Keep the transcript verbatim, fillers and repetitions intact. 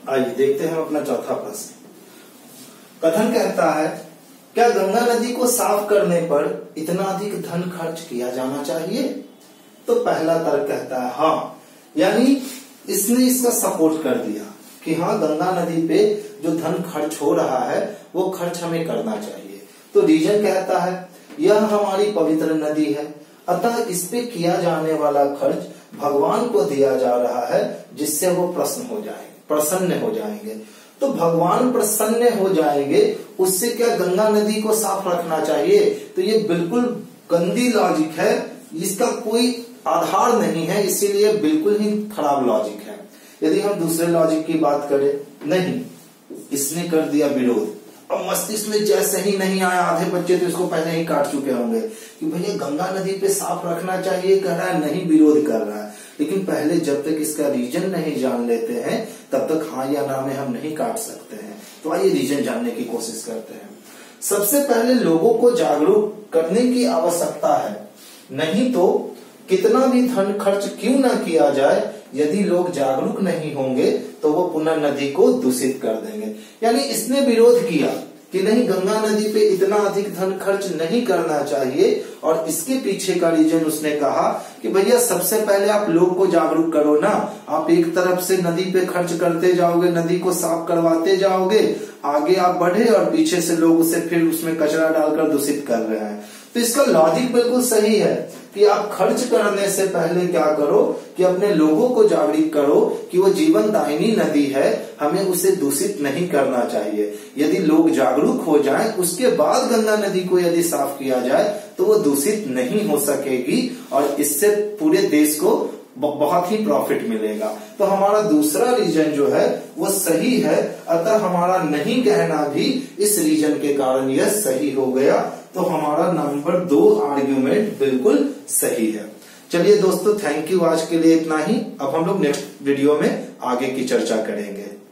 आइए देखते हैं अपना चौथा प्रश्न। कथन कहता है, क्या गंगा नदी को साफ करने पर इतना अधिक धन खर्च किया जाना चाहिए? तो पहला तर्क कहता है हाँ, यानी इसने इसका सपोर्ट कर दिया कि हाँ, गंगा नदी पे जो धन खर्च हो रहा है वो खर्च हमें करना चाहिए। तो रीजन कहता है यह हमारी पवित्र नदी है, अतः इस पे किया जाने वाला खर्च भगवान को दिया जा रहा है, जिससे वो प्रसन्न हो जाएंगे प्रसन्न हो जाएंगे। तो भगवान प्रसन्न हो जाएंगे, उससे क्या गंगा नदी को साफ रखना चाहिए? तो ये बिल्कुल गंदी लॉजिक है, इसका कोई आधार नहीं है, इसीलिए बिल्कुल ही खराब लॉजिक है। यदि हम दूसरे लॉजिक की बात करें, नहीं, इसने कर दिया विरोध। अब मस्तिष्क में जैसे ही नहीं आया, आधे बच्चे तो इसको पहले ही काट चुके होंगे कि भैया गंगा नदी पे साफ रखना चाहिए, कह रहा है, नहीं, विरोध कर रहा है। लेकिन पहले जब तक इसका रीजन नहीं जान लेते हैं तब तक हाँ या ना में हम नहीं काट सकते हैं। तो आइए रीजन जानने की कोशिश करते हैं। सबसे पहले लोगों को जागरूक करने की आवश्यकता है, नहीं तो कितना भी धन खर्च क्यों ना किया जाए, यदि लोग जागरूक नहीं होंगे तो वो पुनः नदी को दूषित कर देंगे। यानी इसने विरोध किया कि नहीं, गंगा नदी पे इतना अधिक धन खर्च नहीं करना चाहिए, और इसके पीछे का रीजन उसने कहा कि भैया सबसे पहले आप लोग को जागरूक करो ना। आप एक तरफ से नदी पे खर्च करते जाओगे, नदी को साफ करवाते जाओगे, आगे आप बढ़े और पीछे से लोग उसे फिर उसमें कचरा डालकर दूषित कर रहे हैं। तो इसका लॉजिक बिल्कुल सही है कि आप खर्च करने से पहले क्या करो कि अपने लोगों को जागरूक करो कि वो जीवन दायिनी नदी है, हमें उसे दूषित नहीं करना चाहिए। यदि लोग जागरूक हो जाएं, उसके बाद गंगा नदी को यदि साफ किया जाए तो वो दूषित नहीं हो सकेगी, और इससे पूरे देश को बहुत ही प्रॉफिट मिलेगा। तो हमारा दूसरा रीजन जो है वो सही है, अतः हमारा नहीं कहना भी इस रीजन के कारण यह सही हो गया। तो हमारा नंबर दो आर्ग्यूमेंट बिल्कुल सही है। चलिए दोस्तों, थैंक यू, आज के लिए इतना ही। अब हम लोग नेक्स्ट वीडियो में आगे की चर्चा करेंगे।